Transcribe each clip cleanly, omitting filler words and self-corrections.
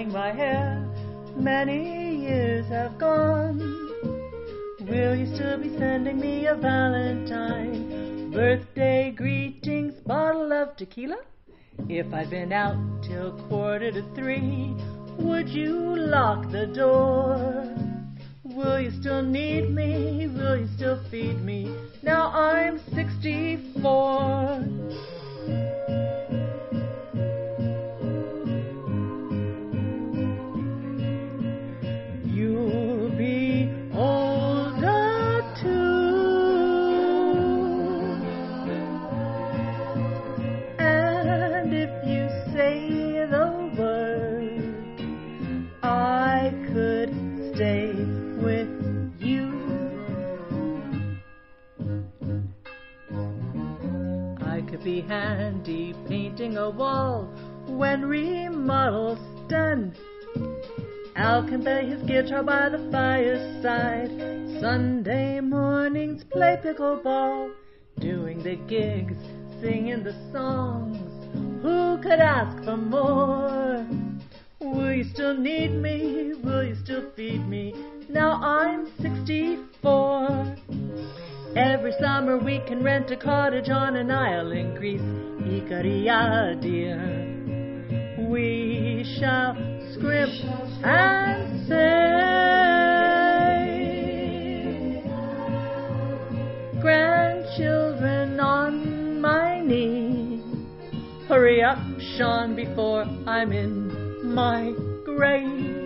combing my hair. Many years have gone. Will you still be sending me a Valentine? Birthday greetings, bottle of tequila? If I'd been out till 2:45, would you lock the door? Will you still need me? Will you still feed me? Now I'm 64. You'll be older too. And if you say the word, I could stay with you. I could be handy painting a wall when remodel's done. Al can play his guitar by the fireside. Sunday mornings play pickleball, doing the gigs, singing the songs. Who could ask for more? Will you still need me? Will you still feed me? Now I'm 64. Every summer we can rent a cottage on an isle in Greece. Ikaria, dear. We shall scrimp and sing. Grandchildren on my knee. Hurry up, Sean, before I'm in my grave.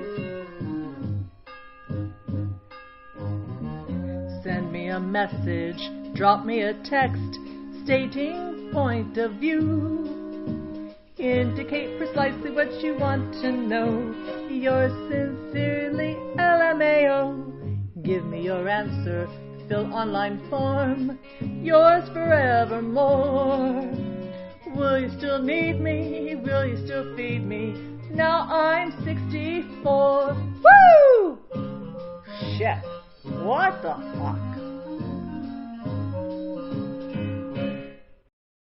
Send me a message, drop me a text, stating point of view. Indicate precisely what you want to know. Yours sincerely, LMAO. Give me your answer, fill online form. Yours forevermore. Will you still need me? Will you still feed me? Now I'm 64. Woo! Shit. What the fuck?